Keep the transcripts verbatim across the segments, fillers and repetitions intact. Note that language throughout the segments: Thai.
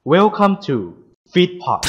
Welcome to Feedpot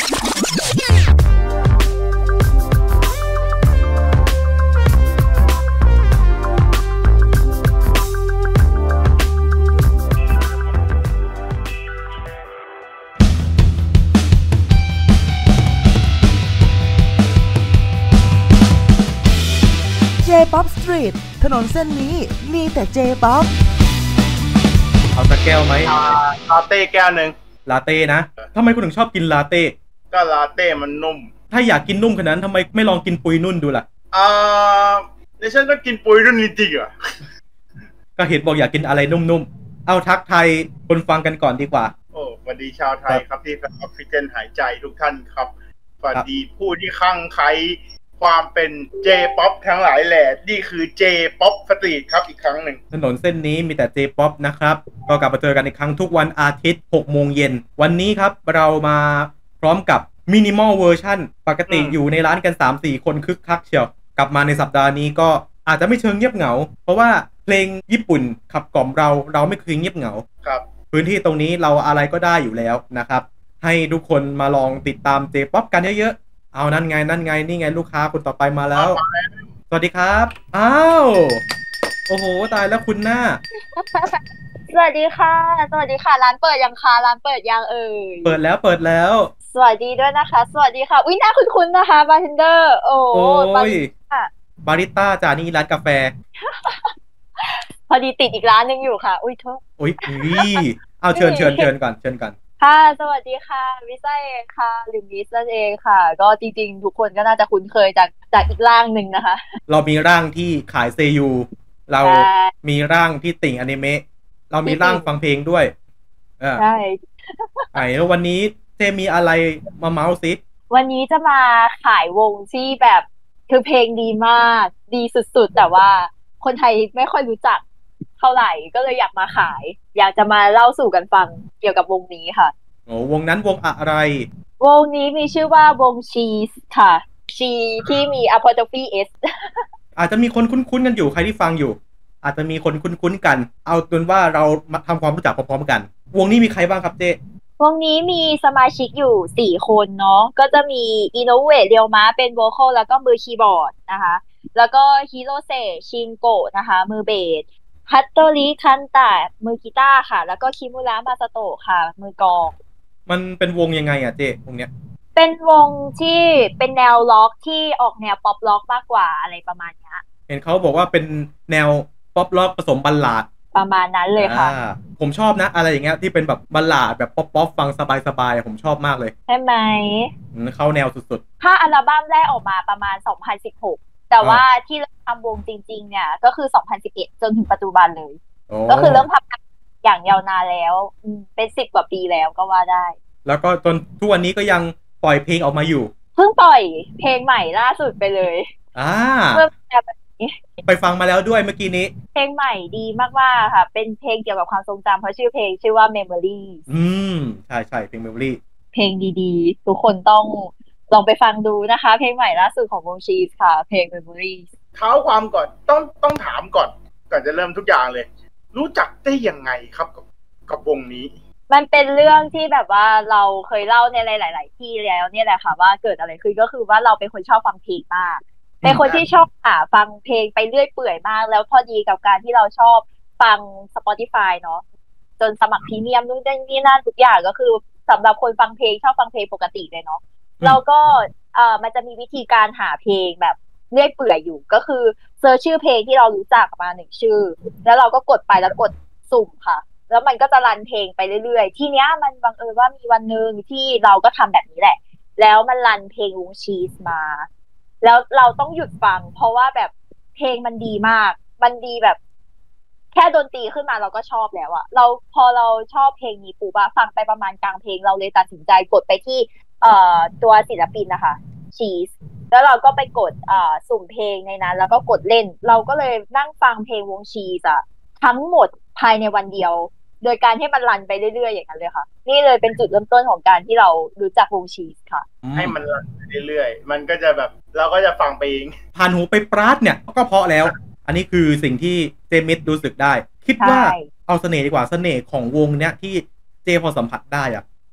J-Pop Street ถนนเส้นนี้มีแต่ J-Pop เอาสักแก้วไหมลาเต้แก้วหนึ่งลาเต้นะทำไมคุณถึงชอบกินลาเต้ก็ลาเต้มันนุ่มถ้าอยากกินนุ่มขนาดนั้นทำไมไม่ลองกินปุยนุ่นดูล่ะอ่าในฉันก็กินปุยนุ่นจริงๆอ่ะก็เห็นบอกอยากกินอะไรนุ่มๆเอาทักไทยคนฟังกันก่อนดีกว่าโอ้สวัสดีชาวไทยครับที่ฟังออกซิเจนหายใจทุกท่านครับสวัสดีผู้ที่คลั่งไคล้ความเป็น J-Pop ทั้งหลายแหละนี่คือ J-Pop Street ครับอีกครั้งหนึ่งถนนเส้นนี้มีแต่ J-Pop นะครับก็กลับมาเจอกันอีกครั้งทุกวันอาทิตย์ หกโมงเย็นวันนี้ครับเรามาพร้อมกับ Minimal Version ปกติอยู่ในร้านกัน สามสี่ คนคึกคักเชียวกลับมาในสัปดาห์นี้ก็อาจจะไม่เชิงเงียบเหงาเพราะว่าเพลงญี่ปุ่นขับกล่อมเราเราไม่เคยเงียบเหงาครับพื้นที่ตรงนี้เราอะไรก็ได้อยู่แล้วนะครับให้ทุกคนมาลองติดตาม J-Pop กันเยอะเอานั่นไงนั่นไงนี่ไงลูกค้าคนต่อไปมาแล้วสวัสดีครับอ้าวโอ้โหตายแล้วคุณหน้าสวัสดีค่ะสวัสดีค่ะร้านเปิดยังคะร้านเปิดยังเอ่ยเปิดแล้วเปิดแล้วสวัสดีด้วยนะคะสวัสดีค่ะอุ๊ยหน้าคุ้นๆนะคะบาร์เทนเดอร์โอ้บาริสต้าบาริสต้าจานี่ร้านกาแฟพอดีติดอีกร้านนึงอยู่ค่ะอุ๊ยโทษอุ๊ยเอาเชิญเชิญเชิญก่อนเชิญก่อนค่ะสวัสดีค่ะวิซ่าเองค่ะหรือมิสนั่นเองค่ะก็จริงๆทุกคนก็น่าจะคุ้นเคยจากจากอีกร่างหนึ่งนะคะเรามีร่างที่ขายเซยูเรามีร่างที่ติ่งอนิเมะเรามีร่างฟังเพลงด้วยใช่ไอ้แล้ววันนี้เจมีอะไรมาเมาส์ซิวันนี้จะมาขายวงที่แบบคือเพลงดีมากดีสุดๆแต่ว่าคนไทยไม่ค่อยรู้จักเท่าไหร่ก็เลยอยากมาขายอยากจะมาเล่าสู่กันฟังเกี่ยวกับวงนี้ค่ะโอ้วงนั้นวงอะไรวงนี้มีชื่อว่าวงชีสค่ะชีที่มี apostrophe s อาจจะมีคนคุ้นๆกันอยู่ใครที่ฟังอยู่อาจจะมีคนคุ้นๆกันเอาจนว่าเรามาทำความรู้จักพร้อมๆกันวงนี้มีใครบ้างครับเจ๊วงนี้มีสมาชิกอยู่สี่คนเนาะก็จะมีอิโนเวะเรียวมะเป็นโวคอลแล้วก็มือคีย์บอร์ดนะคะแล้วก็ฮิโรเซชินโกะนะคะมือเบสฮัตโตริคันตะมือกีตาร์ค่ะแล้วก็คิมุระมาซาโตะค่ะมือกลองมันเป็นวงยังไงอ่ะเจ๊วงเนี้ยเป็นวงที่เป็นแนวล็อกที่ออกแนวป๊อปล็อกมากกว่าอะไรประมาณนี้เห็นเขาบอกว่าเป็นแนวป๊อปล็อกผสมบัลลาดประมาณนั้นเลยค่ะผมชอบนะอะไรอย่างเงี้ยที่เป็นแบบบัลลาดแบบป๊อปป๊อปฟังสบายๆผมชอบมากเลยใช่ไหมเข้าแนวสุดๆถ้าอัลบั้มแรกออกมาประมาณสองพันสิบหกแต่ว่าที่เริ่มทำวงจริงๆเนี่ยก็คือสองพันสิบเอ็ดจนถึงปัจจุบันเลยก็คือเริ่มทำอย่างยาวนานแล้วเป็นสิบกว่าปีแล้วก็ว่าได้แล้วก็จนทุกวันนี้ก็ยังปล่อยเพลงออกมาอยู่เพิ่งปล่อยเพลงใหม่ล่าสุดไปเลยอ่าไปฟังมาแล้วด้วยเมื่อกี้นี้เพลงใหม่ดีมากๆค่ะเป็นเพลงเกี่ยวกับความทรงจำเพราะชื่อเพลงชื่อว่า Memory อืมใช่ใช่เพลง Memory เพลงดีๆทุกคนต้องลองไปฟังดูนะคะเพลงใหม่ล่าสุดของวงชีสค่ะเพลง Memory เท้าความก่อนต้องต้องถามก่อนก่อนจะเริ่มทุกอย่างเลยรู้จักได้ยังไงครับกับกับวงนี้มันเป็นเรื่องที่แบบว่าเราเคยเล่าในหลายๆที่แล้วเนี่ยแหละค่ะว่าเกิดอะไรขึ้นก็คือว่าเราเป็นคนชอบฟังเพลงมากเป็นคนที่ชอบหาฟังเพลงไปเรื่อยเปื่อยมากแล้วพอดีกับการที่เราชอบฟัง Spotify เนาะจนสมัครพรีเมียมนู่นนี่นั่นทุกอย่างก็คือสำหรับคนฟังเพลงชอบฟังเพลงปกติเลยเนาะเราก็เอ่อมันจะมีวิธีการหาเพลงแบบเรื่อยเปื่อยอยู่ก็คือเซิร์ชชื่อเพลงที่เรารู้จักมาหนึ่งชื่อแล้วเราก็กดไปแล้วกดสุ่มค่ะแล้วมันก็จะรันเพลงไปเรื่อยๆทีเนี้ยมันบังเอิญว่ามีวันนึงที่เราก็ทำแบบนี้แหละแล้วมันรันเพลงวงชีสมาแล้วเราต้องหยุดฟังเพราะว่าแบบเพลงมันดีมากมันดีแบบแค่ดนตรีขึ้นมาเราก็ชอบแล้วอะเราพอเราชอบเพลงนี้ปุ๊บอะฟังไปประมาณกลางเพลงเราเลยตัดสินใจกดไปที่เอ่อตัวศิลปินนะคะชีสแล้วเราก็ไปกดอ่าสุ่มเพลงในนั้นแล้วก็กดเล่นเราก็เลยนั่งฟังเพลงวงชีสอะทั้งหมดภายในวันเดียวโดยการให้มันรันไปเรื่อยๆอย่างนั้นเลยค่ะนี่เลยเป็นจุดเริ่มต้นของการที่เรารู้จักวงชีสค่ะให้มันรันไปเรื่อยๆมันก็จะแบบเราก็จะฟังไปเองผ่านหูไปปราดเนี่ยก็เพราะแล้วอันนี้คือสิ่งที่เจมิสรู้สึกได้คิดว่าเอาเสน่ห์ดีกว่าเสน่ห์ของวงเนี้ยที่เจพอสัมผัสได้อ่ะ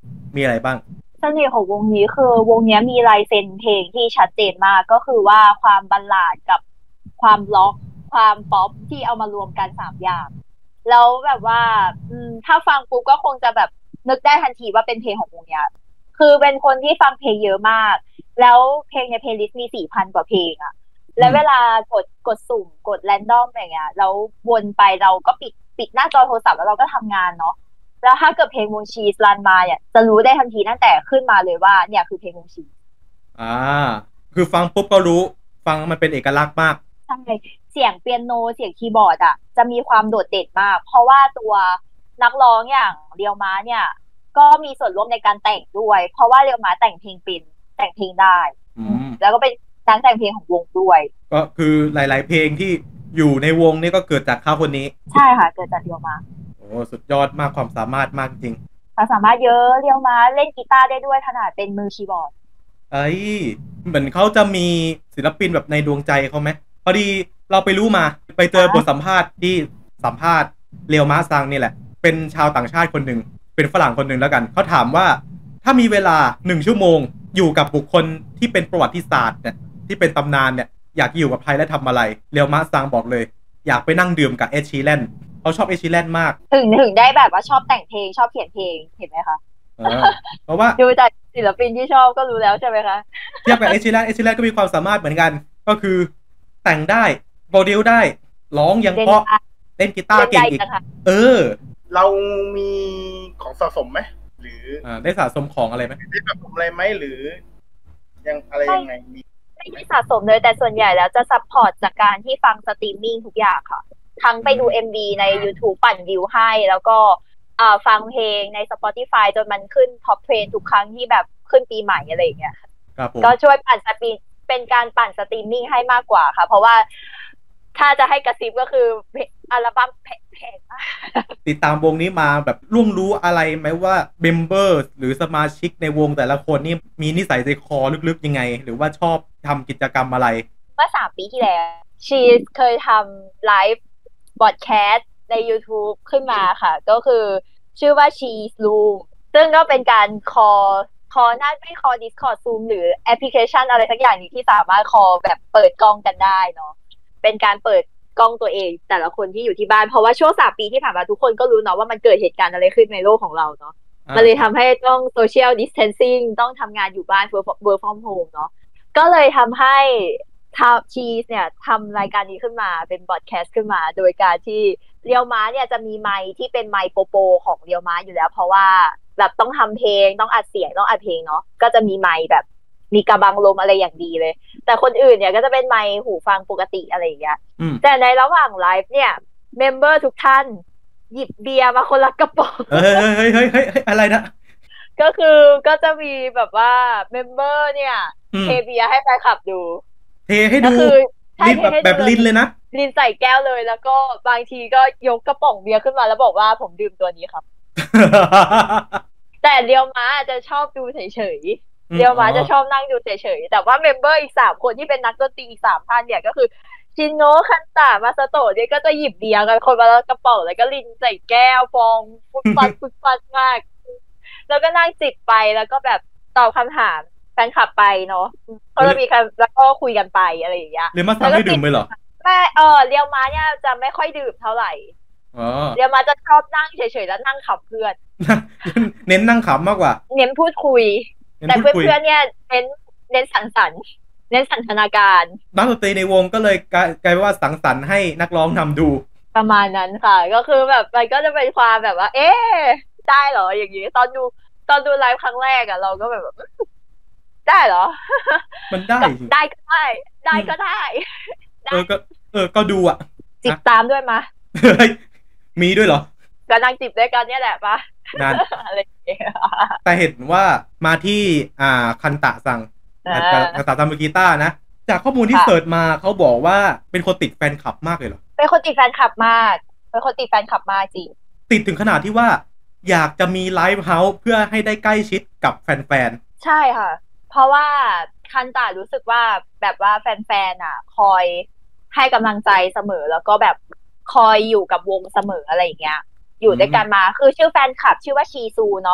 มีอะไรบ้างเสน่ห์ของวงนี้คือวงนี้มีลายเซ็นเพลงที่ชัดเจนมากก็คือว่าความบัลลาดกับความล็อกความป๊อปที่เอามารวมกันสามอย่างแล้วแบบว่าอืมถ้าฟังปุ๊บก็คงจะแบบนึกได้ทันทีว่าเป็นเพลงของวงนี้คือเป็นคนที่ฟังเพลงเยอะมากแล้วเพลงในเพลย์ลิสต์มี สี่พัน กว่าเพลงอะแล้วเวลากดกดสุ่มกดแรนดอมอย่างเงี้ยแล้ววนไปเราก็ปิดปิดหน้าจอโทรศัพท์แล้วเราก็ทำงานเนาะแล้วถ้าเกิดเพลงวงชีสรันมาเนี่ยจะรู้ได้ทันทีตั้งแต่ขึ้นมาเลยว่าเนี่ยคือเพลงวงชีสอ่าคือฟังปุ๊บก็รู้ฟังมันเป็นเอกลักษณ์มากใช่เสียงเปียโนเสียงคีย์บอร์ดอ่ะจะมีความโดดเด่นมากเพราะว่าตัวนักร้องอย่างเรียวม้าเนี่ยก็มีส่วนร่วมในการแต่งด้วยเพราะว่าเรียวม้าแต่งเพลงเป็นแต่งเพลงได้แล้วก็เป็นนักแต่งเพลงของวงด้วยก็คือหลายๆเพลงที่อยู่ในวงนี่ก็เกิดจากเขาคนนี้ใช่ค่ะเกิดจากเรียวม้าโอ้สุดยอดมากความสามารถมากจริงความสามารถเยอะเรียวม้าเล่นกีตาร์ได้ด้วยขนาดเป็นมือคีย์บอร์ดไอ้เหมือนเขาจะมีศิลปินแบบในดวงใจเขาไหมพอดีเราไปรู้มาไปเจอบทสัมภาษณ์ที่สัมภาษณ์เรียวม้าซังนี่แหละเป็นชาวต่างชาติคนหนึ่งเป็นฝรั่งคนหนึ่งแล้วกันเขาถามว่าถ้ามีเวลาหนึ่งชั่วโมงอยู่กับบุคคลที่เป็นประวัติศาสตร์เนี่ยที่เป็นตำนานเนี่ยอยากอยู่กับใครและทำอะไรเรียวม้าซังบอกเลยอยากไปนั่งดื่มกับเอชชีแลนเขาชอบเอชชีแลนมากถึงถึงได้แบบว่าชอบแต่งเพลงชอบเขียนเพลงเห็นไหมคะเพราะว่าดูจากศิลปินที่ชอบก็รู้แล้วใช่ไหมคะเทียบกับเอชชีแลนเอชชีแลนก็มีความสามารถเหมือนกันก็คือแต่งได้โปรดิวได้ร้องยังเพราะเล่นกีตาร์เก่งอีกเออเรามีของสะสมไหมหรืออ่าได้สะสมของอะไรไหมได้สะสมอะไรไหมหรือยังอะไรยังไงมีไม่ได้สะสมเลยแต่ส่วนใหญ่แล้วจะซัพพอร์ตจากการที่ฟังสตรีมมิ่งทุกอย่างค่ะทั้งไปดู เอ็ม วี ใน YouTube ปั่นวิวให้แล้วก็อ่าฟังเพลงใน Spotify จนมันขึ้นท็อปเทรนทุกครั้งที่แบบขึ้นปีใหม่อะไรอย่างเงี้ยก็ช่วยปั่นสตรีมเป็นการปั่นสตรีมมิ่งให้มากกว่าค่ะเพราะว่าถ้าจะให้กระซิบก็คืออัลบั้มแพงมากติดตามวงนี้มาแบบล่วงรู้อะไรไหมว่าเมมเบอร์หรือสมาชิกในวงแต่ละคนนี่มีนิสัยใจคอลึกๆยังไงหรือว่าชอบทำกิจกรรมอะไรเมื่อสามปีที่แล้วชีเคยทำไลฟ์บอดแคสต์ใน YouTube ขึ้นมาค่ะก็คือชื่อว่า Cheese Room ซึ่งก็เป็นการคอคอน่าไม่คอ Discord Zoom หรือแอปพลิเคชันอะไรสักอย่างนี้ที่สามารถคอแบบเปิดกล้องกันได้เนาะเป็นการเปิดกล้องตัวเองแต่ละคนที่อยู่ที่บ้านเพราะว่าช่วงสามปีที่ผ่านมาทุกคนก็รู้เนาะว่ามันเกิดเหตุการณ์อะไรขึ้นในโลกของเราเนาะมันเลยทำให้ต้อง social distancing ต้องทำงานอยู่บ้าน work from home เนาะก็เลยทำให้ทำชีสเนี่ยทำรายการนี้ขึ้นมาเป็นบอดแคสต์ขึ้นมาโดยการที่เรียวม้าเนี่ยจะมีไมค์ที่เป็นไมค์โปโปของเรียวม้าอยู่แล้วเพราะว่าแบบต้องทำเพลงต้องอัดเสียงต้องอัดเพลงเนาะก็จะมีไมค์แบบมีกระบังลมอะไรอย่างดีเลยแต่คนอื่นเนี่ยก็จะเป็นไมค์หูฟังปกติอะไรอย่างเงี้ยแต่ในระหว่างไลฟ์เนี่ยเมมเบอร์ทุกท่านหยิบเบียร์มาคนละกระป๋องเฮ้ยเฮ้ยเฮ้ยเฮ้ยอะไรนะก็คือก็จะมีแบบว่าเมมเบอร์เนี่ยเทเบียร์ให้แฟนคลับดูเทให้ดูลิ้นแบบแบบลิ้นเลยนะลิ้นใส่แก้วเลยแล้วก็บางทีก็ยกกระป๋องเบียร์ขึ้นมาแล้วบอกว่าผมดื่มตัวนี้ครับ แต่เรียวม้าจะชอบดูเฉยๆเรียวม้าจะชอบนั่งดูเฉยๆแต่ว่าเมมเบอร์อีกสามคนที่เป็นนักดนตรีอีกสามท่านเนี่ยก็คือชินโนะคันตะมาสโตะเนี่ยก็จะหยิบเบียร์กันคนละกระป๋องแล้วก็ลิ้นใส่แก้วฟองฟุดฟัดฟุดฟัดมากแล้วก็นั่งจิบไปแล้วก็แบบตอบคำถามแฟนคลับไปเนาะเขาจะมีการแล้วก็คุยกันไปอะไรอย่างเงี้ยเรียวม้าซังไม่ดื่มไหมเหรอไม่เออเรียวม้าเนี่ยจะไม่ค่อยดื่มเท่าไหร่เรียวม้าจะชอบนั่งเฉยๆแล้วนั่งขำเพื่อนเน้นนั่งขำมากกว่าเน้นพูดคุยแต่เพื่อนๆเนี่ยเน้นเน้นสังสรรค์เน้นสันทนาการนักดนตรีในวงก็เลยกลายเป็นว่าสังสรรค์ให้นักร้องนำดูประมาณนั้นค่ะก็คือแบบมันก็จะเป็นความแบบว่าเอ๊ะได้เหรออย่างนี้ตอนดูตอนดูไลฟ์ครั้งแรกอะเราก็แบบได้เหรอมันได้ได้ก็ได้ได้ก็ได้เออก็เออก็ดูอ่ะจิบตามด้วยมะมีด้วยเหรอก็นั่งจิบด้วยกันเนี่ยแหละปะนั่นอะไรแต่เห็นว่ามาที่อ่าคันตะซังคันตะซังมือกีตาร์นะจากข้อมูลที่เสิร์ชมาเขาบอกว่าเป็นคนติดแฟนคลับมากเลยเหรอเป็นคนติดแฟนคลับมากเป็นคนติดแฟนคลับมากจริงติดถึงขนาดที่ว่าอยากจะมีไลฟ์เฮาส์เพื่อให้ได้ใกล้ชิดกับแฟนๆใช่ค่ะเพราะว่าคันตะรู้สึกว่าแบบว่าแฟนๆอ่ะคอยให้กำลังใจเสมอแล้วก็แบบคอยอยู่กับวงเสมออะไรอย่างเงี้ยอยู่ด้วยกันมาคือชื่อแฟนคลับชื่อว่าชีซูเนาะ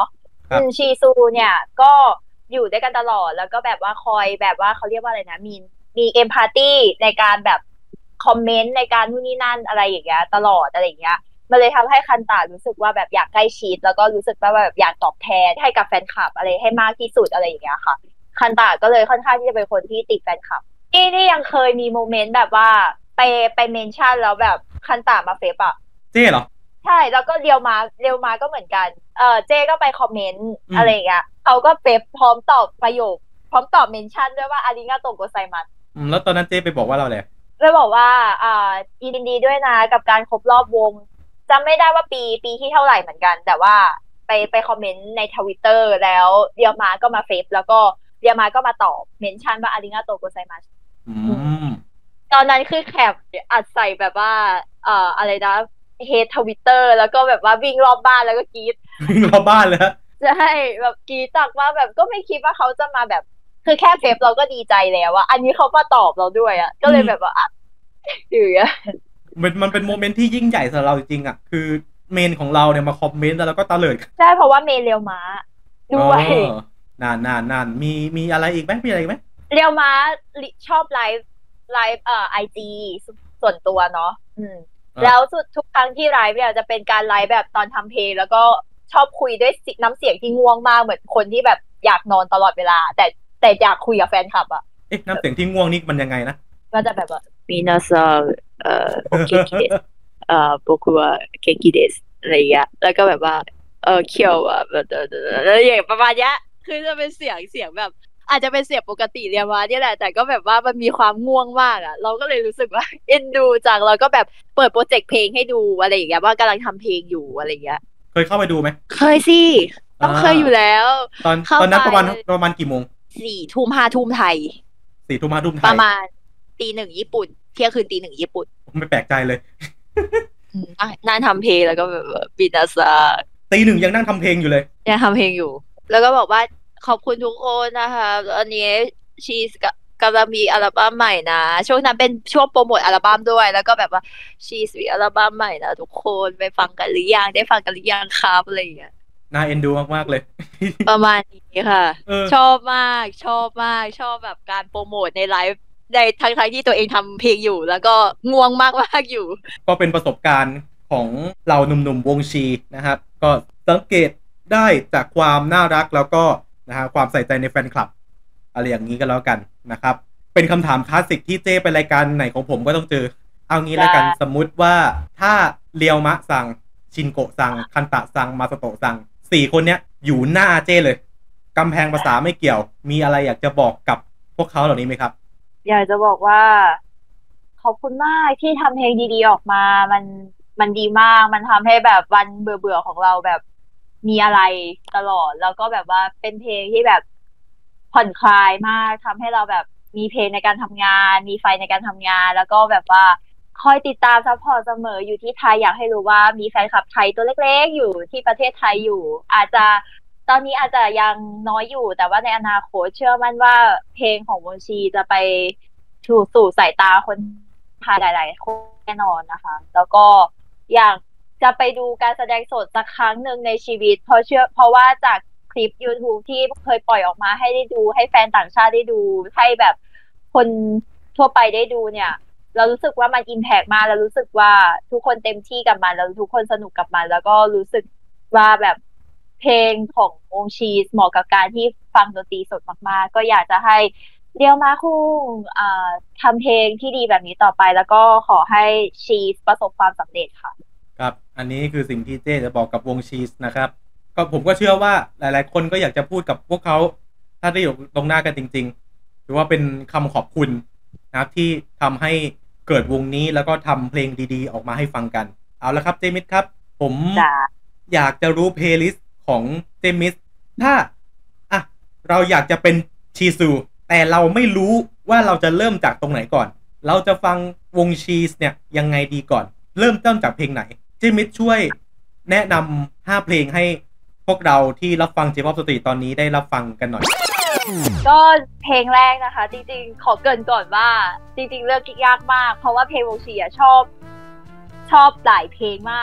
อืมชีซูเนี่ยก็อยู่ด้วยกันตลอดแล้วก็แบบว่าคอยแบบว่าเขาเรียกว่าอะไรนะมีมีเอมพาธีในการแบบคอมเมนต์ในการนู่นนี่นั่นอะไรอย่างเงี้ยตลอดอะไรอย่างเงี้ยมันเลยทำให้คันตารู้สึกว่าแบบอยากใกล้ชิดแล้วก็รู้สึกว่าแบบอยากตอบแทนให้กับแฟนคลับอะไรให้มากที่สุดอะไรอย่างเงี้ยค่ะคันตาก็เลยค่อนข้างที่จะเป็นคนที่ติดแฟนคลับนี่นี่ยังเคยมีโมเมนต์แบบว่าไปไปเมนชั่นแล้วแบบคันตามาเฟซอ่ะเจ๊เหรอใช่แล้วก็เรียวมาเรียวมาก็เหมือนกันเออเจ๊ก็ไปคอมเมนต์อะไรอย่างเงี้ยเขาก็เฟซพร้อมตอบประโยคพร้อมตอบเมนชั่นด้วยว่าอาริงาโตโกไซมัสอืมแล้วตอนนั้นเจ๊ไปบอกว่าเราอะไรไปบอกว่าอ่ายินดีด้วยนะกับการครบรอบวงจำไม่ได้ว่าปีปีที่เท่าไหร่เหมือนกันแต่ว่าไปไปคอมเมนต์ใน Twitter แล้วเรียวมาก็มาเฟซแล้วก็เรียวมาก็มาตอบเมนชั่นว่าอาริงาโตโกไซมัสอืมตอนนั้นคือแคปอัดใส่แบบว่าเอ่ออะไรนะเฮดทวิตเตอร์แล้วก็แบบว่าวิ่งรอบบ้านแล้วก็กรี๊ดวิ่งรอบบ้านเลยใช่แบบกรี๊ดตักว่าแบบก็ไม่คิดว่าเขาจะมาแบบคือแค่เฟซเราก็ดีใจแล้วอะอันนี้เขามาตอบเราด้วยอะก็เลยแบบว่าอ่ะอยู่อะมันมันเป็นโมเมนต์ที่ยิ่งใหญ่สำหรับเราจริงๆอะคือเมนของเราเนี่ยมาคอมเมนต์แล้วก็ตะเลิดใช่เพราะว่าเมนเรียวม้าด้วยนานนานนานมีมีอะไรอีกไหมมีอะไรอีกไหมเรียวม้าชอบไลฟ์ไลฟ์เอ่อไอจีส่วนตัวเนาะอืมแล้วสุดทุกครั้งที่ไลฟ์เนี่ยจะเป็นการไลฟ์แบบตอนทำเพลงแล้วก็ชอบคุยด้วยน้ำเสียงที่ง่วงมากเหมือนคนที่แบบอยากนอนตลอดเวลาแต่แต่อยากคุยกับแฟนคลับอ่ะเอ๊ะน้ำเสียงที่ง่วงนี่มันยังไงนะก็จะแบบว่ามินาซังเอ่อโอเคเดสเอ่อโบคุวะเกกิเดสอะไรอย่างเงี้ยแล้วก็แบบว่าเออเคียวอ่ะแบบอะไรอย่างประมาณเนี้ยคือจะเป็นเสียงเสียงแบบอาจจะเป็นเสียงปกติเรียกว่าเนี่ยแหละแต่ก็แบบว่ามันมีความง่วงมากอ่ะเราก็เลยรู้สึกว่าเอ็นดูจังเราก็แบบเปิดโปรเจกต์เพลงให้ดูอะไรอย่างเงี้ยว่ากำลังทำเพลงอยู่อะไรอย่างเงี้ยเคยเข้าไปดูไหมเคยสิต้องเคยอยู่แล้วตอนตอนนั้นประมาณประมาณกี่โมงสี่ทุ่มห้าทุ่มไทยสี่ทุ่มห้าทุ่มไทยประมาณตีหนึ่งญี่ปุ่นเที่ยงคืนตีหนึ่งญี่ปุ่นไม่แปลกใจเลยนั่งทำเพลงแล้วก็แบบบินาซาตีหนึ่งยังนั่งทำเพลงอยู่เลยยังทำเพลงอยู่แล้วก็บอกว่าขอบคุณทุกคนนะคะอันนี้ชีสกำลังมีอัลบั้มใหม่นะช่วงนั้นเป็นช่วงโปรโมทอัลบั้มด้วยแล้วก็แบบว่าชีสมีอัลบั้มใหม่นะทุกคนไปฟังกันหรือยังได้ฟังกันหรือยังครับอะไรอย่างเงี้ยน่าเอ็นดูมากๆเลยประมาณนี้ค่ะชอบมากชอบมากชอบแบบการโปรโมทในไลฟ์ในทั้งทั้งที่ตัวเองทำเพลงอยู่แล้วก็ง่วงมากมากอยู่ก็เป็นประสบการณ์ของเราหนุ่มๆวงชีนะครับก็สังเกตได้จากความน่ารักแล้วก็นะฮะความใส่ใจในแฟนคลับอะไรอย่างนี้ก็แล้วกันนะครับเป็นคำถามคลาสสิกที่เจ้ไปรายการไหนของผมก็ต้องเจอเอางี้แล้วกันสมมุติว่าถ้าเรียวมะซังชินโกะซังคันตะซังมาสโตะซังสี่คนเนี้ยอยู่หน้าเจ้เลยกำแพงภาษาไม่เกี่ยวมีอะไรอยากจะบอกกับพวกเขาเหล่านี้ไหมครับอยากจะบอกว่าขอบคุณมากที่ทำเพลงดีๆออกมามันมันดีมากมันทำให้แบบวันเบื่อๆของเราแบบมีอะไรตลอดแล้วก็แบบว่าเป็นเพลงที่แบบผ่อนคลายมากทำให้เราแบบมีเพลงในการทำงานมีไฟในการทำงานแล้วก็แบบว่าคอยติดตามซัพพอร์ตเสมออยู่ที่ไทยอยากให้รู้ว่ามีแฟนคลับไทยตัวเล็กๆอยู่ที่ประเทศไทยอยู่อาจจะตอนนี้อาจจะยังน้อยอยู่แต่ว่าในอนาคตเชื่อมั่นว่าเพลงของวงชีจะไปสู่สู่สายตาคนไทยหลายๆคนแน่นอนนะคะแล้วก็อยากจะไปดูการแสดงสดสักครั้งหนึ่งในชีวิตเพราะเชื่อเพราะว่าจากคลิป YouTube ที่เคยปล่อยออกมาให้ได้ดูให้แฟนต่างชาติได้ดูให้แบบคนทั่วไปได้ดูเนี่ยเรารู้สึกว่ามันอิมแพกมากแล้วรู้สึกว่าทุกคนเต็มที่กับมันแล้วทุกคนสนุกกับมันแล้วก็รู้สึกว่าแบบเพลงของวงชีสเหมาะกับการที่ฟังดนตรีสดมากๆก็อยากจะให้เรียวมาคุงทำเพลงที่ดีแบบนี้ต่อไปแล้วก็ขอให้ชีสประสบความสำเร็จค่ะครับอันนี้คือสิ่งที่เจ๊จะบอกกับวงชีสนะครับก็ผมก็เชื่อว่าหลายๆคนก็อยากจะพูดกับพวกเขาถ้าได้อยู่ตรงหน้ากันจริงๆหรือว่าเป็นคำขอบคุณนะครับที่ทำให้เกิดวงนี้แล้วก็ทำเพลงดีๆออกมาให้ฟังกันเอาละครับเจมิสครับผมอยากจะรู้เพลย์ลิสต์ของเจมิสถ้าอ่ะเราอยากจะเป็นชีซูแต่เราไม่รู้ว่าเราจะเริ่มจากตรงไหนก่อนเราจะฟังวงชีสเนี่ยยังไงดีก่อนเริ่มต้นจากเพลงไหนเจมิสช่วยแนะนำห้าเพลงให้พวกเราที่รับฟัง J-Pop Street ตอนนี้ได้รับฟังกันหน่อยก็เพลงแรกนะคะจริงๆขอเกริ่นก่อนว่าจริงๆเลือกยากมากเพราะว่าเพลงวงชีอ่ะชอบชอบหลายเพลงมาก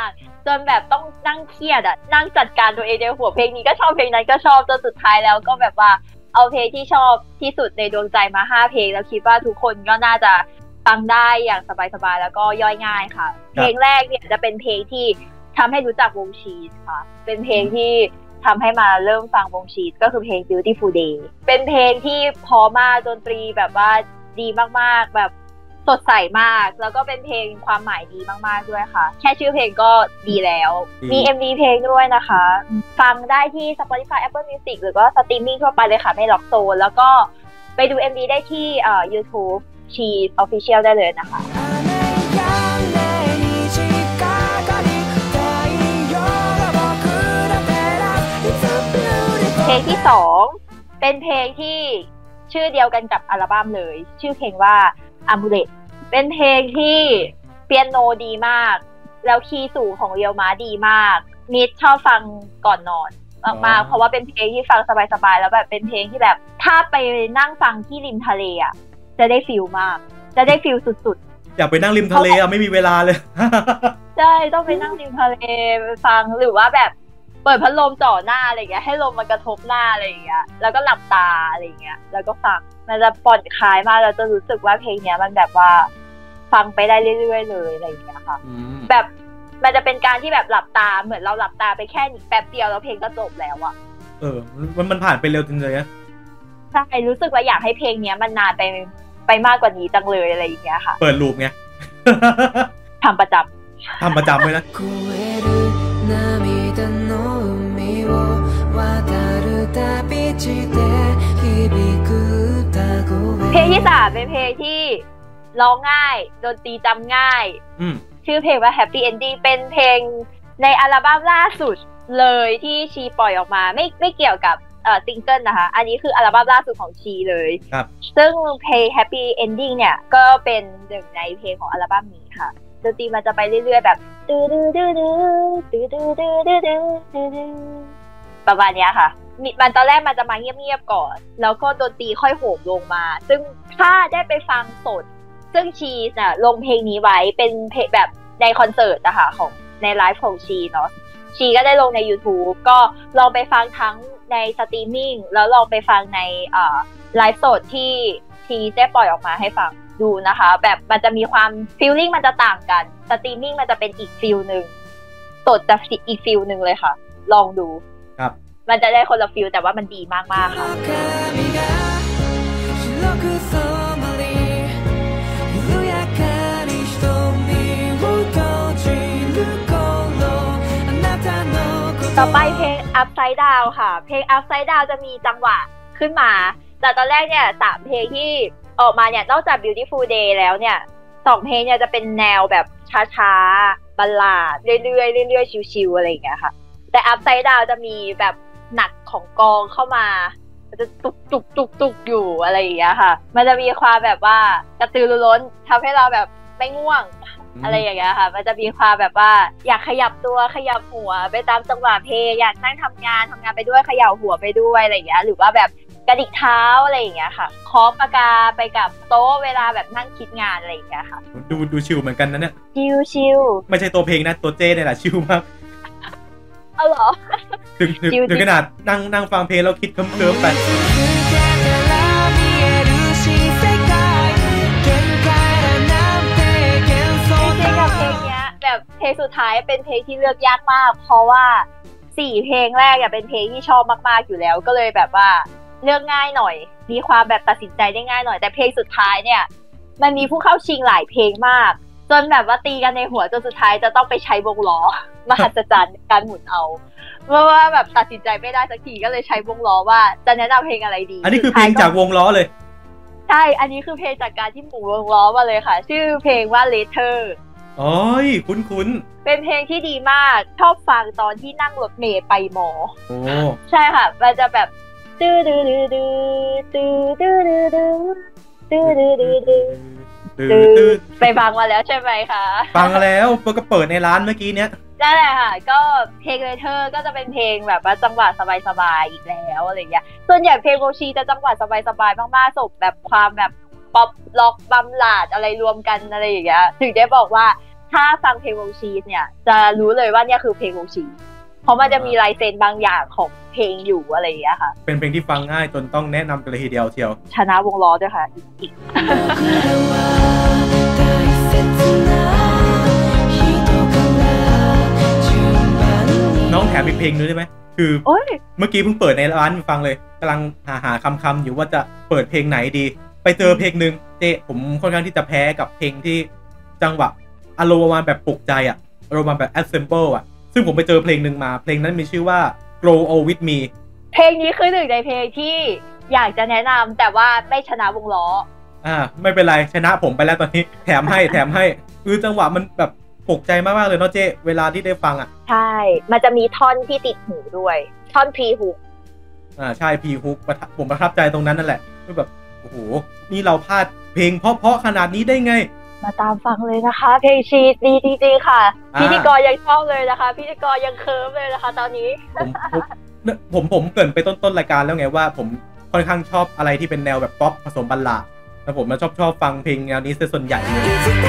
จนแบบต้องนั่งเครียดอะนั่งจัดการตัวเองในหัวเพลงนี้ก็ชอบเพลงนั้นก็ชอบจนสุดท้ายแล้วก็แบบว่าเอาเพลงที่ชอบที่สุดในดวงใจมาห้าเพลงแล้วคิดว่าทุกคนก็น่าจะฟังได้อย่างสบายๆแล้วก็ย่อยง่ายค่ะเพลงแรกเนี่ยจะเป็นเพลงที่ทำให้รู้จักวงชีสค่ะเป็นเพลงที่ทำให้มาเริ่มฟังวงชีสก็คือเพลง Beautiful Day เป็นเพลงที่พอมากดนตรีแบบว่าดีมากๆแบบสดใสมากแล้วก็เป็นเพลงความหมายดีมากๆด้วยค่ะแค่ชื่อเพลงก็ดีแล้วมี เอ็ม วี เพลงด้วยนะคะฟังได้ที่ Spotify Apple Music หรือก็สตรีมมิ่งทั่วไปเลยค่ะไม่ล็อกโซนแล้วก็ไปดู เอ็ม วี ได้ที่เอ่อ YouTube Cheese Official ได้เลยนะคะเพลงที่สองเป็นเพลงที่ชื่อเดียวกันกับอัลบั้มเลยชื่อเพลงว่า Amulet เป็นเพลงที่เปียโนดีมากแล้วคีย์สูงของเรียวม้าดีมากนิดชอบฟังก่อนนอนมากๆเพราะว่าเป็นเพลงที่ฟังสบายๆแล้วแบบเป็นเพลงที่แบบถ้าไปนั่งฟังที่ริมทะเลอ่ะจะได้ฟีลมากจะได้ฟีลสุดๆอยากไปนั่งริมทะเลอ่ะไม่มีเวลาเลยใช่ต้องไปนั่งริมทะเลฟังหรือว่าแบบเปิดพัดลมจ่อหน้าอะไรอย่างเงี้ยให้ลมมันกระทบหน้าอะไรอย่างเงี้ยแล้วก็หลับตาอะไรอย่างเงี้ยแล้วก็ฟังมันจะผ่อนคลายมากเราจะรู้สึกว่าเพลงเนี้ยมันแบบว่าฟังไปได้เรื่อยๆเลยอะไรอย่างเงี้ยค่ะแบบมันจะเป็นการที่แบบหลับตาเหมือนเราหลับตาไปแค่นิดแป๊บเดียวแล้วเพลงก็จบแล้วอะเออมันมันผ่านไปเร็วจริงเลยนะใช่รู้สึกว่าอยากให้เพลงเนี้ยมันนานไปไปมากกว่านี้จังเลยอะไรอย่างเงี้ยค่ะเปิดลูปไงทำประจำทำประจำเลยนะเพลงที่สามเป็นเพลงที่ร้องง่ายดนตรีจำง่ายชื่อเพลงว่า Happy Ending เป็นเพลงในอัลบั้มล่าสุดเลยที่ชีปล่อยออกมาไม่ไม่เกี่ยวกับเอ่อซิงเกิลนะคะอันนี้คืออัลบั้มล่าสุดของชีเลยครับซึ่งเพลง Happy Ending เนี่ยก็เป็นหนึ่งในเพลงของอัลบั้มนี้ค่ะดนตรีมันจะไปเรื่อยๆแบบตื้อดื้อดื้อดื้อตื้อดื้อดื้อดื้อดื้อดื้อประมาณนี้ค่ะมันตอนแรกมันจะมาเงียบๆก่อนแล้วก็ดนตรีค่อยโหมลงมาซึ่งถ้าได้ไปฟังสดซึ่งชีสน่ะลงเพลงนี้ไว้เป็นเพลงแบบในคอนเสิร์ตนะคะของในไลฟ์ของชีเนาะชีก็ได้ลงใน YouTube ก็ลองไปฟังทั้งในสตรีมมิ่งแล้วลองไปฟังในเอ่อไลฟ์สดที่ชีได้ปล่อยออกมาให้ฟังดูนะคะแบบมันจะมีความฟีลลิ่งมันจะต่างกันสตรีมมิ่งมันจะเป็นอีกฟีลนึงสดจะอีกฟีลนึงเลยค่ะลองดูครับมันจะได้คนละฟีลแต่ว่ามันดีมากๆค่ะต่อไปเพลง Upside Down ค่ะเพลง Upside Down จะมีจังหวะขึ้นมาแต่ตอนแรกเนี่ยสามเพลงที่ออกมาเนี่ยนอกจาก Beautiful Day แล้วเนี่ยสองเพลงเนี่ยจะเป็นแนวแบบช้าๆบัลลาดเรื่อยๆเรื่อยๆชิวๆอะไรอย่างเงี้ยค่ะแต่ Upside Down จะมีแบบหนักของกองเข้ามามันจะตุกตุกตุกตุกอยู่อะไรอย่างเงี้ยค่ะมันจะมีความแบบว่ากระตือรือร้นทำให้เราแบบไม่ง่วงอะไรอย่างเงี้ยค่ะมันจะมีความแบบว่าอยากขยับตัวขยับหัวไปตามจังหวะเพลงอยากนั่งทำงานทำงานไปด้วยเขย่าหัวไปด้วยอะไรอย่างเงี้ยหรือว่าแบบกระดิกเท้าอะไรอย่างเงี้ยค่ะเคาะปากกาไปกับโต๊ะเวลาแบบนั่งคิดงานอะไรอย่างเงี้ยค่ะดูดูชิลเหมือนกันนะเนี่ยชิลชิลไม่ใช่ตัวเพลงนะตัวเจ้เนี่ยแหละชิลมากเอาเหรอถึงถึงขนาดนั่งนั่งฟังเพลงแล้วคิดเคิมๆไปแบบเพลงสุดท้ายเป็นเพลงที่เลือกยากมากเพราะว่าสี่เพลงแรกเป็นเพลงที่ชอบมากๆอยู่แล้วก็เลยแบบว่าเลือกง่ายหน่อยมีความแบบตัดสินใจได้ง่ายหน่อยแต่เพลงสุดท้ายเนี่ยมันมีผู้เข้าชิงหลายเพลงมากจนแบบว่าตีกันในหัวจนสุดท้ายจะต้องไปใช้วงล้อมหัศจรรย์การหมุนเอาเพราะว่าแบบตัดสินใจไม่ได้สักทีก็เลยใช้วงล้อว่าจะแนะนำเพลงอะไรดีอันนี้คือเพลงจากวงล้อเลยใช่อันนี้คือเพลงจากการที่หมุนวงล้อมาเลยค่ะชื่อเพลงว่า Later อ๋อคุ้นๆเป็นเพลงที่ดีมากชอบฟังตอนที่นั่งรถเมล์ไปมอโอ้ใช่ค่ะมันจะแบบตื้อดื้อดื้อดื้อตื้อดื้อดื้อดื้อตื้อดื้อดื้อดื้อตื้อไปฟังมาแล้วใช่ไหมคะฟังแล้วก็เปิดในร้านเมื่อกี้เนี้ยได้เลยค่ะก็เพลง Later ก็จะเป็นเพลงแบบว่าจังหวะสบายๆอีกแล้วอะไรอย่างเงี้ยส่วนใหญ่เพลงโบชีจะจังหวะสบายๆมากๆสบแบบความแบบป๊อปล็อกบัมลาดอะไรรวมกันอะไรอย่างเงี้ยถึงได้บอกว่าถ้าฟังเพลงวงชีสเนี่ยจะรู้เลยว่าเนี่ยคือเพลงวงชีสเพราะมันจะมีลายเซ็นบางอย่างของเพลงอยู่อะไรอย่างเงี้ยค่ะเป็นเพลงที่ฟังง่ายจนต้องแนะนำกันเลยทีเดียวเชียวชนะวงล้อด้วยค่ะอีกน้องแถมอีกเพลงนึงได้ไหมคือเมื่อกี้เพิ่งเปิดในร้านฟังเลยกำลังหาหาคำคำอยู่ว่าจะเปิดเพลงไหนดีไปเจอเพลงนึงเจ๊ผมค่อนข้างที่จะแพ้กับเพลงที่จังหวะอารมณ์ประมาณแบบปลุกใจอะอารมณ์ประมาณแบบ assemble อะซึ่งผมไปเจอเพลงนึงมาเพลงนั้นมีชื่อว่า Grow Old With Me เพลงนี้คือหนึ่งในเพลงที่อยากจะแนะนำแต่ว่าไม่ชนะวงล้ออ่าไม่เป็นไรชนะผมไปแล้วตอนนี้แถมให้แถมให้คือจังหวะมันแบบปลุกใจมากๆเลยเนาะเจ๊เวลาที่ได้ฟังอ่ะใช่มันจะมีท่อนที่ติดหูด้วยท่อนพรีฮุกอ่าใช่พรีฮุกผมประทับใจตรงนั้นนั่นแหละคือแบบโอ้โหนี่เราพลาดเพลงเพราะๆขนาดนี้ได้ไงมาตามฟังเลยนะคะเพลงชีสดีจริงๆค่ะพิธีกรยังชอบเลยนะคะพิธีกรยังเคิร์ฟเลยนะคะตอนนี้ผมผมผมเกริ่นไปต้นๆรายการแล้วไงว่าผมค่อนข้างชอบอะไรที่เป็นแนวแบบป๊อปผสมบัลลาดแต่ผมมาชอบชอบฟังเพลงแนวนี้ซะส่วนใหญ่เลย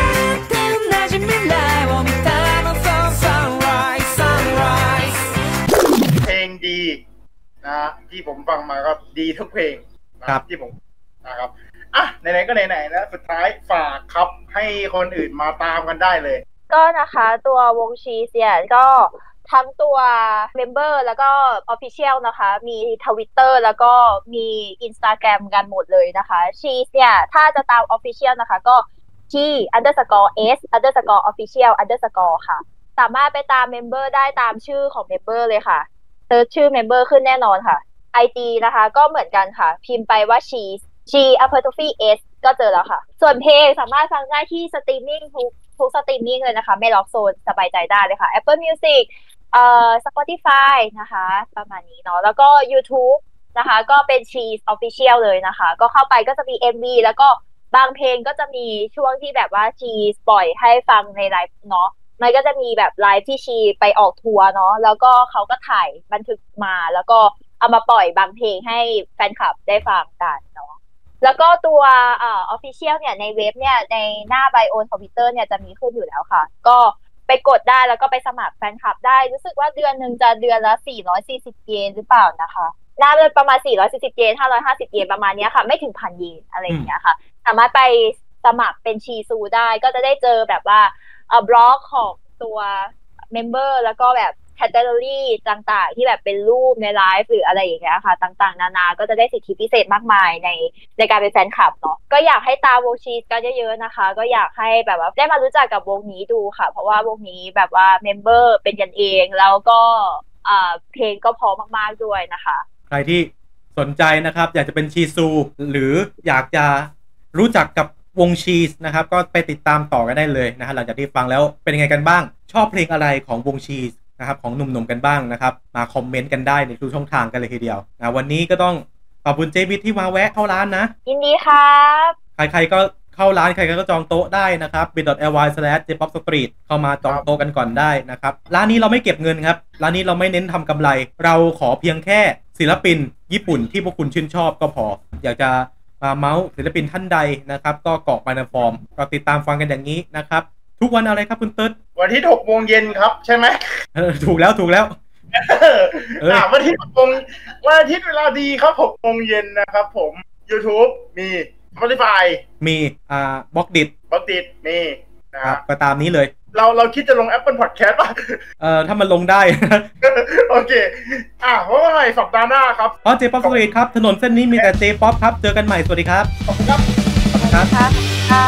เพลงดีนะที่ผมฟังมาก็ดีทุกเพลงนะครับที่ผมนะครับอ่ะไหนๆก็ไหนๆแล้วสุดท้ายฝากครับให้คนอื่นมาตามกันได้เลยก็นะคะตัววงชีสเนี่ยก็ทั้งตัว Member แล้วก็ Official นะคะมี Twitter แล้วก็มี Instagram กันหมดเลยนะคะชีสเนี่ยถ้าจะตาม Official นะคะก็ที่ underscore s underscore official underscore ค่ะสามารถไปตาม Member ได้ตามชื่อของ Member เลยค่ะเซิร์ชชื่อ Member ขึ้นแน่นอนค่ะ ไอ จี นะคะก็เหมือนกันค่ะพิมพ์ไปว่า cheese she apostrophe s ก็เจอแล้วค่ะส่วนเพลงสามารถฟังได้ที่สตรีมมิ่งทุกทุกสตรีมมิ่งเลยนะคะไม่ล็อกโซนสบายใจได้เลยค่ะ Apple Music เอ่อ Spotify นะคะประมาณนี้เนาะแล้วก็ YouTube นะคะก็เป็น cheese official เลยนะคะก็เข้าไปก็จะมี เอ็ม วี แล้วก็บางเพลงก็จะมีช่วงที่แบบว่า cheese ปล่อยให้ฟังในไลฟ์เนาะมันก็จะมีแบบไลฟ์ที่ชีไปออกทัวร์เนาะแล้วก็เขาก็ถ่ายบันทึกมาแล้วก็เอามาปล่อยบางเพลงให้แฟนคลับได้ฟังกันเนาะแล้วก็ตัวเอ่อ official เนี่ยในเว็บเนี่ยในหน้าไบโอ Twitter เนี่ยจะมีขึ้นอยู่แล้วค่ะก็ไปกดได้แล้วก็ไปสมัครแฟนคลับได้รู้สึกว่าเดือนนึงจะเดือนละสี่ร้อยสี่สิบเยนหรือเปล่านะคะน่าจะประมาณสี่ร้อยสี่สิบเยนห้าร้อยห้าสิบเยนประมาณนี้ค่ะไม่ถึงพันเยนอะไรอย่างเงี้ยค่ะสามารถไปสมัครเป็นชีซูได้ก็จะได้เจอแบบว่าเอ่อบล็อกของตัวเมมเบอร์แล้วก็แบบแคตตาล็อกต่างๆที่แบบเป็นรูปในไลฟ์หรืออะไรอย่างเงี้ยค่ะต่างๆนานาก็จะได้สิทธิพิเศษมากมายในในการเป็นแฟนคลับเนาะก็อยากให้ตามวงชีสกันเยอะๆนะคะก็อยากให้แบบว่าได้มารู้จักกับวงนี้ดูค่ะเพราะว่าวงนี้แบบว่าเมมเบอร์เป็นกันเองแล้วก็อ่าเพลงก็พอมากๆด้วยนะคะใครที่สนใจนะครับอยากจะเป็นชีซูหรืออยากจะรู้จักกับวงชีสนะครับก็ไปติดตามต่อกันได้เลยนะฮะหลังจากที่ฟังแล้วเป็นยังไงกันบ้างชอบเพลงอะไรของวงชีสนะครับของหนุ่มๆกันบ้างนะครับมาคอมเมนต์กันได้ในทุกช่องทางกันเลยทีเดียวนะวันนี้ก็ต้องขอบคุณเจบิทที่มาแวะเข้าร้านนะยินดีครับใครๆก็เข้าร้านใครๆก็จองโต๊ะได้นะครับ bit.ly slash jpopstreet เข้ามาจองโต๊ะกันก่อนได้นะครับร้านนี้เราไม่เก็บเงินครับร้านนี้เราไม่เน้นทำกำไรเราขอเพียงแค่ศิลปินญี่ปุ่นที่พวกคุณชื่นชอบก็พออยากจะมาเมาส์ศิลปินท่านใดนะครับก็กรอกมาในฟอร์มก็ติดตามฟังกันอย่างนี้นะครับทุกวันอะไรครับคุณเติร์ดวันที่หกโมงเย็นครับใช่ไหมเออถูกแล้วถูกแล้วเออวันที่หกโมงวันอาทิตย์เวลาดีครับหกโมงเย็นนะครับผม YouTube มี Spotify มีอ่าบล็อกดิทบล็อกดิทมีนะครับก็ตามนี้เลยเราเราคิดจะลง Apple Podcast ป่ะเอ่อถ้ามันลงได้โอเคอ่ะเพราะว่าไงสัปดาห์หน้าครับอ๋อ J-Pop Street ครับถนนเส้นนี้มีแต่ J-Pop ครับเจอกันใหม่สวัสดีครับขอบคุณครับขอบคุณครับค่ะ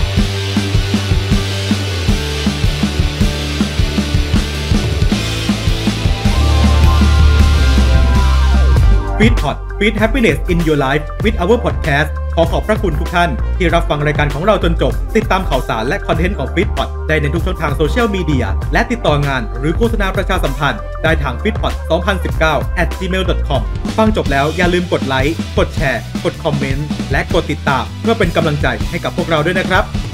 Feedpot Feed Happiness in Your Life with our podcast ขอขอบพระคุณทุกท่านที่รับฟังรายการของเราจนจบติดตามข่าวสารและคอนเทนต์ของ Feedpot ได้ในทุกช่องทางโซเชียลมีเดียและติดต่องานหรือโฆษณาประชาสัมพันธ์ได้ทาง feedpot สองพันสิบเก้า แอท จีเมล ดอท คอม ฟังจบแล้วอย่าลืมกดไลค์กดแชร์กดคอมเมนต์และกดติดตามเพื่อเป็นกำลังใจให้กับพวกเราด้วยนะครับ